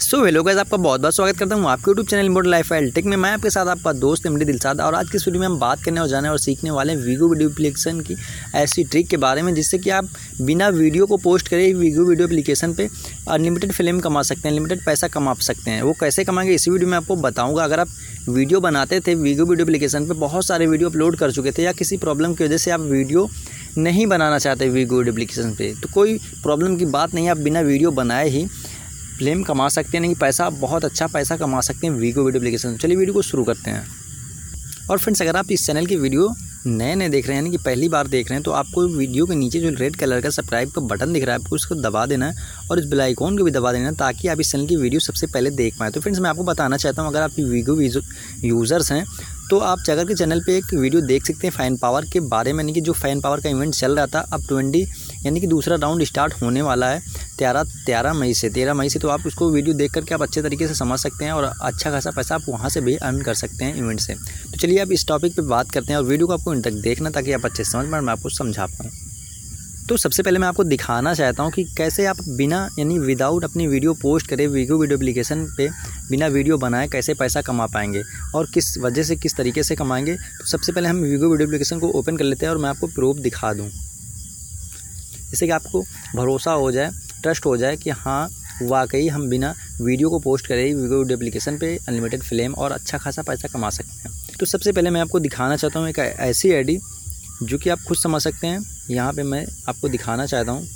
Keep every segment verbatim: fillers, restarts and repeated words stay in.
So hello guys, आपका बहुत बहुत स्वागत करता हूँ आपके YouTube channel important lifestyle tech में। मैं आपके साथ आपका दोस्त एमडी दिलशाद, और आज की इस वीडियो में हम बात करने और जाने और सीखने वाले हैं वीगो वीडियो एप्लीकेशन की ऐसी ट्रिक के बारे में जिससे कि आप बिना वीडियो को पोस्ट करे वीगो वीडियो एप्लीकेशन पे अनलिमिटेड फिल्म कमा सकते हैं, अनलिमिटेड पैसा कमा सकते हैं। वो कैसे कमाएंगे इसी वीडियो में आपको बताऊँगा। अगर आप वीडियो बनाते थे वीगो वीडियो एप्लीकेशन पर, बहुत सारे वीडियो अपलोड कर चुके थे, या किसी प्रॉब्लम की वजह से आप वीडियो नहीं बनाना चाहते वीगो वीडियो एप्लीकेशन पे, तो कोई प्रॉब्लम की बात नहीं है, आप बिना वीडियो बनाए ही फिल्म कमा सकते हैं, नहीं पैसा बहुत अच्छा पैसा कमा सकते हैं वीगो वीडियो एप्लीकेशन। चलिए वीडियो को शुरू करते हैं। और फ्रेंड्स, अगर आप इस चैनल की वीडियो नए नए देख रहे हैं, यानी कि पहली बार देख रहे हैं, तो आपको वीडियो के नीचे जो रेड कलर का सब्सक्राइब का बटन दिख रहा है, आपको उसको दबा देना है और इस बेल आइकॉन को भी दबा देना है ताकि आप इस चैनल की वीडियो सबसे पहले देख पाएँ। तो फ्रेंड्स, मैं आपको बताना चाहता हूँ, अगर आप वीगो यूज़र्स हैं तो आप जाकर के चैनल पे एक वीडियो देख सकते हैं फैन पावर के बारे में, यानी कि जो फैन पावर का इवेंट चल रहा था, अब ट्वेंटी यानी कि दूसरा राउंड स्टार्ट होने वाला है तेरह तेरह मई से तेरह मई से तो आप उसको वीडियो देख करके आप अच्छे तरीके से समझ सकते हैं और अच्छा खासा पैसा आप वहाँ से भी अर्न कर सकते हैं इवेंट से। तो चलिए आप इस टॉपिक पे बात करते हैं और वीडियो को आपको इन तक देखना ताकि आप अच्छे से समझ पाएँ, मैं आपको समझा पाऊँ। तो सबसे पहले मैं आपको दिखाना चाहता हूँ कि कैसे आप बिना यानी विदाउट अपनी वीडियो पोस्ट करें वीगो वीडियो एप्लीकेशन पे बिना वीडियो बनाए कैसे पैसा कमा पाएंगे और किस वजह से किस तरीके से कमाएंगे। तो सबसे पहले हम वीगो वीडियो एप्लीकेशन को ओपन कर लेते हैं और मैं आपको प्रूफ दिखा दूँ, जिससे कि आपको भरोसा हो जाए, ट्रस्ट हो जाए कि हाँ वाकई हम बिना वीडियो को पोस्ट करें वीगो वीडियो एप्लीकेशन पे अनलिमिटेड फिल्म और अच्छा खासा पैसा कमा सकते हैं। तो सबसे पहले मैं आपको दिखाना चाहता हूँ एक ऐसी आई डी जो कि आप खुद समझ सकते हैं। यहाँ पे मैं आपको दिखाना चाहता हूँ।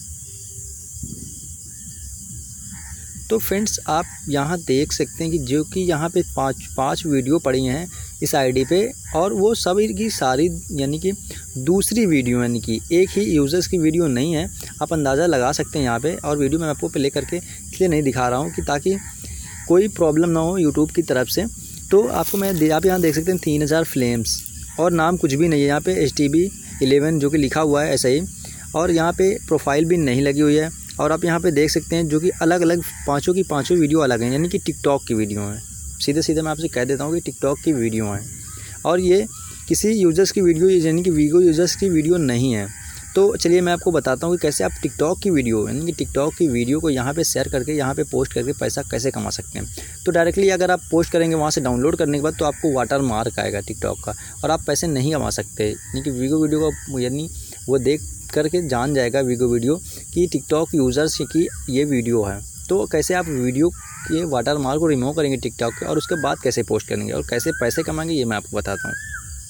तो फ्रेंड्स, आप यहाँ देख सकते हैं कि जो कि यहाँ पे पांच पांच वीडियो पड़ी हैं इस आईडी पे, और वो सभी की सारी यानी कि दूसरी वीडियो, यानी कि एक ही यूज़र्स की वीडियो नहीं है। आप अंदाज़ा लगा सकते हैं यहाँ पे। और वीडियो मैं आपको प्ले करके इसलिए नहीं दिखा रहा हूँ कि ताकि कोई प्रॉब्लम ना हो यूट्यूब की तरफ से। तो आपको मैं आप यहाँ देख सकते हैं तीन हज़ार फ्लेम्स और नाम कुछ भी नहीं है यहाँ पे, एच टी बी इलेवन जो कि लिखा हुआ है ऐसा ही, और यहाँ पे प्रोफाइल भी नहीं लगी हुई है। और आप यहाँ पे देख सकते हैं जो कि अलग अलग पांचों की पांचों वीडियो अलग हैं, यानी कि टिकटॉक की वीडियो हैं। सीधे सीधे मैं आपसे कह देता हूँ कि टिकटॉक की वीडियो हैं और ये किसी यूज़र्स की वीडियो यानी कि वीगो यूज़र्स की वीडियो नहीं है। तो चलिए मैं आपको बताता हूँ कि कैसे आप टिकटॉक की वीडियो यानी कि टिकटॉक की वीडियो को यहाँ पे शेयर करके यहाँ पे पोस्ट करके पैसा कैसे कमा सकते हैं। तो डायरेक्टली अगर आप पोस्ट करेंगे वहाँ से डाउनलोड करने के बाद तो आपको वाटर मार्क आएगा टिकटॉक का और आप पैसे नहीं कमा सकते, यानी कि वीगो वीडियो का यानी वो देख करके जान जाएगा वीगो वीडियो कि टिकटॉक यूज़र्स की ये वीडियो है। तो कैसे आप वीडियो के वाटर मार्क को रिमूव करेंगे टिकटॉक के और उसके बाद कैसे पोस्ट करेंगे और कैसे पैसे कमाएंगे ये मैं आपको बताता हूँ।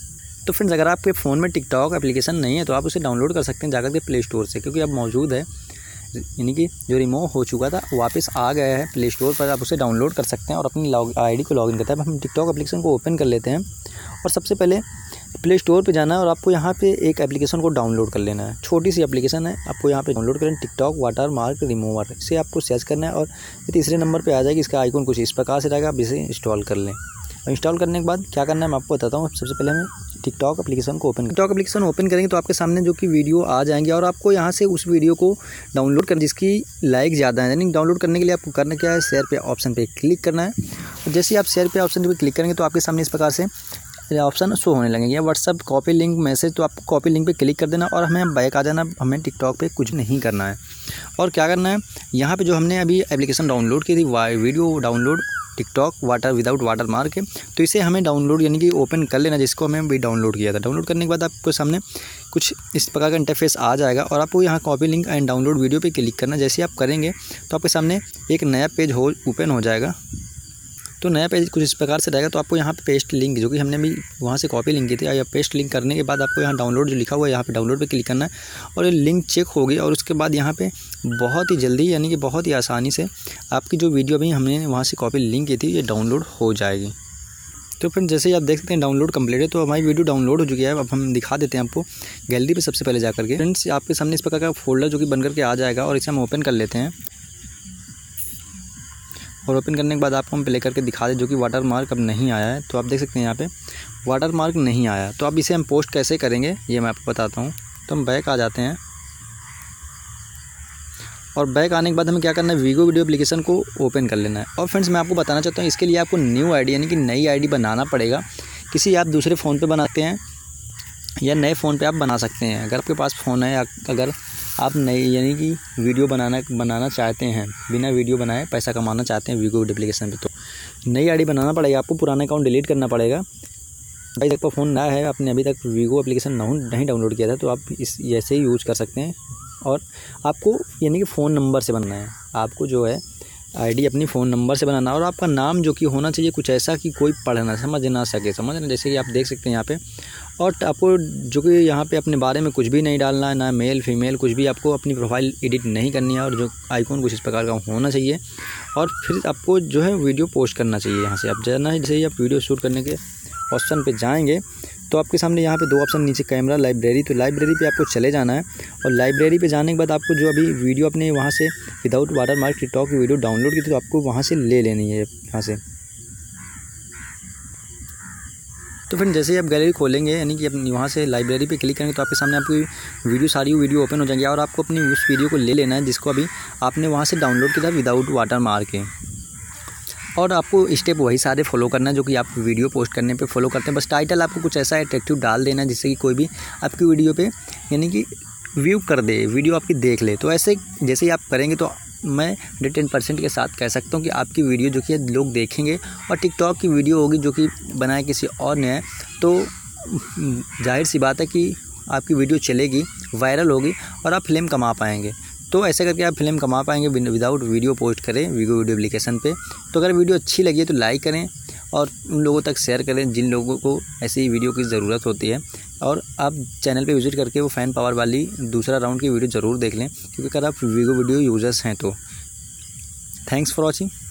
तो फ्रेंड्स, अगर आपके फ़ोन में टिकटॉक एप्लीकेशन नहीं है तो आप उसे डाउनलोड कर सकते हैं जाकर के प्ले स्टोर से, क्योंकि अब मौजूद है, यानी कि जो रिमूव हो चुका था वापस आ गया है प्ले स्टोर पर। आप उसे डाउनलोड कर सकते हैं और अपनी लॉग आईडी को लॉगिन करते हैं। अब हम टिकटॉक एप्लीकेशन को ओपन कर लेते हैं और सबसे पहले प्ले स्टोर पे जाना है और आपको यहाँ पे एक एप्लीकेशन को डाउनलोड कर लेना है। छोटी सी एप्लीकेशन है, आपको यहाँ पे डाउनलोड करें टिकटॉक वाटर मार्क रिमूवर, इसे आपको सर्च करना है और ये तीसरे नंबर पे आ जाएगी। इसका आइकॉन कुछ इस प्रकार से रहेगा, आप इसे इंस्टॉल कर लें। और इंस्टॉल करने के बाद क्या करना है मैं आपको बताता हूँ। सबसे पहले हमें टिकटॉक एप्लीकेशन को ओपन टिकटॉक एप्लीकेशन ओपन करेंगे तो आपके सामने जो कि वीडियो आ जाएंगे और आपको यहाँ से उस वीडियो को डाउनलोड कर जिसकी लाइक ज़्यादा है, यानी डाउनलोड करने के लिए आपको करना क्या है, शेयर पे ऑप्शन पे क्लिक करना है। और जैसे ही आप शेयर पे ऑप्शन पे क्लिक करेंगे तो आपके सामने इस प्रकार से ऑप्शन शो होने लगेंगे, व्हाट्सअप कॉपी लिंक मैसेज, तो आपको कॉपी लिंक पे क्लिक कर देना और हमें बैक आ जाना। हमें टिकटॉक पे कुछ नहीं करना है और क्या करना है, यहाँ पे जो हमने अभी एप्लीकेशन डाउनलोड की थी video download TikTok water without watermark है, तो इसे हमें डाउनलोड यानी कि ओपन कर लेना, जिसको हमें भी डाउनलोड किया था। डाउनलोड करने के बाद आपको सामने कुछ इस प्रकार का इंटरफेस आ जाएगा और आपको यहाँ copy link and download video पे क्लिक करना। जैसे आप करेंगे तो आपके सामने एक नया पेज हो ओपन हो जाएगा। तो नया पेज कुछ इस प्रकार से रहेगा। तो आपको यहाँ पे पेस्ट लिंक जो कि हमने भी वहाँ से कॉपी लिंक की थी, या पेस्ट लिंक करने के बाद आपको यहाँ डाउनलोड जो लिखा हुआ है यहाँ पे डाउनलोड पे क्लिक करना है और ये लिंक चेक होगी और उसके बाद यहाँ पे बहुत ही जल्दी यानी कि बहुत ही आसानी से आपकी जो वीडियो अभी हमने वहाँ से कॉपी लिंक की थी ये डाउनलोड हो जाएगी। तो फ्रेंड, जैसे ही आप देख सकते हैं डाउनलोड कंप्लीट है, तो हमारी वीडियो डाउनलोड हो चुकी है। अब हम दिखा देते हैं आपको गैलरी पे सबसे पहले जाकर के। फ्रेंड्स, आपके सामने इस प्रकार का फोल्डर जो कि बन करके आ जाएगा और इसे हम ओपन कर लेते हैं। और ओपन करने के बाद आपको हम प्ले करके दिखा दें जो कि वाटर मार्क अब नहीं आया है। तो आप देख सकते हैं यहाँ पे वाटर मार्क नहीं आया। तो अब इसे हम पोस्ट कैसे करेंगे ये मैं आपको बताता हूँ। तो हम बैक आ जाते हैं और बैक आने के बाद हमें क्या करना है, वीगो वीडियो एप्लीकेशन को ओपन कर लेना है। और फ्रेंड्स, मैं आपको बताना चाहता हूँ इसके लिए आपको न्यू आईडी यानी कि नई आईडी बनाना पड़ेगा। किसी आप दूसरे फ़ोन पे बनाते हैं या नए फ़ोन पे आप बना सकते हैं। अगर आपके पास फ़ोन है या अगर आप नई यानी कि वीडियो बनाना बनाना चाहते हैं, बिना वीडियो बनाए पैसा कमाना चाहते हैं वीगो एप्लीकेशन पे, तो नई आईडी बनाना पड़ेगा आपको, पुराना अकाउंट डिलीट करना पड़ेगा। अभी तक फ़ोन ना है, आपने अभी तक वीगो एप्लीकेशन नहीं डाउनलोड किया था, तो आप इस ऐसे ही यूज़ कर सकते हैं। और आपको यानी कि फ़ोन नंबर से बनाना है, आपको जो है आईडी अपनी फ़ोन नंबर से बनाना, और आपका नाम जो कि होना चाहिए कुछ ऐसा कि कोई पढ़ ना समझ ना सके, समझ ना, जैसे कि आप देख सकते हैं यहाँ पे। और आपको जो कि यहाँ पे अपने बारे में कुछ भी नहीं डालना है, ना मेल फीमेल कुछ भी, आपको अपनी प्रोफाइल एडिट नहीं करनी है, और जो आइकॉन कुछ इस प्रकार का होना चाहिए। और फिर आपको जो है वीडियो पोस्ट करना चाहिए। यहाँ से आप जाना है, जैसे ही आप वीडियो शूट करने के ऑप्शन पे जाएंगे तो आपके सामने यहाँ पे दो ऑप्शन नीचे कैमरा, लाइब्रेरी, तो लाइब्रेरी पे आपको चले जाना है। और लाइब्रेरी पे जाने के बाद आपको जो अभी वीडियो अपने वहाँ से विदाउट वाटरमार्क टिकटॉक की वीडियो डाउनलोड की थी, तो आपको वहाँ से ले लेनी है यहाँ से। तो फिर जैसे ही आप गैलरी खोलेंगे यानी कि अपनी वहाँ से लाइब्रेरी पे क्लिक करेंगे तो आपके सामने आपकी वीडियो सारी वीडियो ओपन हो जाएंगी, और आपको अपनी उस वीडियो को ले लेना है जिसको अभी आपने वहाँ से डाउनलोड किया था विदाउट वाटरमार्क के। और आपको स्टेप वही सारे फॉलो करना है जो कि आप वीडियो पोस्ट करने पे फॉलो करते हैं। बस टाइटल आपको कुछ ऐसा अट्रैक्टिव डाल देना है जिससे कि कोई भी आपकी वीडियो पे यानी कि व्यू कर दे, वीडियो आपकी देख ले। तो ऐसे जैसे ही आप करेंगे तो मैं हंड्रेड टेन परसेंट के साथ कह सकता हूँ कि आपकी वीडियो जो कि लोग देखेंगे। और टिकटॉक की वीडियो होगी जो कि बनाए किसी और ने है, तो जाहिर सी बात है कि आपकी वीडियो चलेगी, वायरल होगी और आप फिल्म कमा पाएंगे। तो ऐसे करके आप फिल्म कमा पाएंगे विदाउट वीडियो पोस्ट करें वीगो वीडियो एप्लीकेशन पे। तो अगर वीडियो अच्छी लगी है तो लाइक करें और उन लोगों तक शेयर करें जिन लोगों को ऐसी वीडियो की ज़रूरत होती है। और आप चैनल पे विजिट करके वो फैन पावर वाली दूसरा राउंड की वीडियो ज़रूर देख लें, क्योंकि अगर आप वीगो वीडियो यूज़र्स हैं तो। Thanks for watching.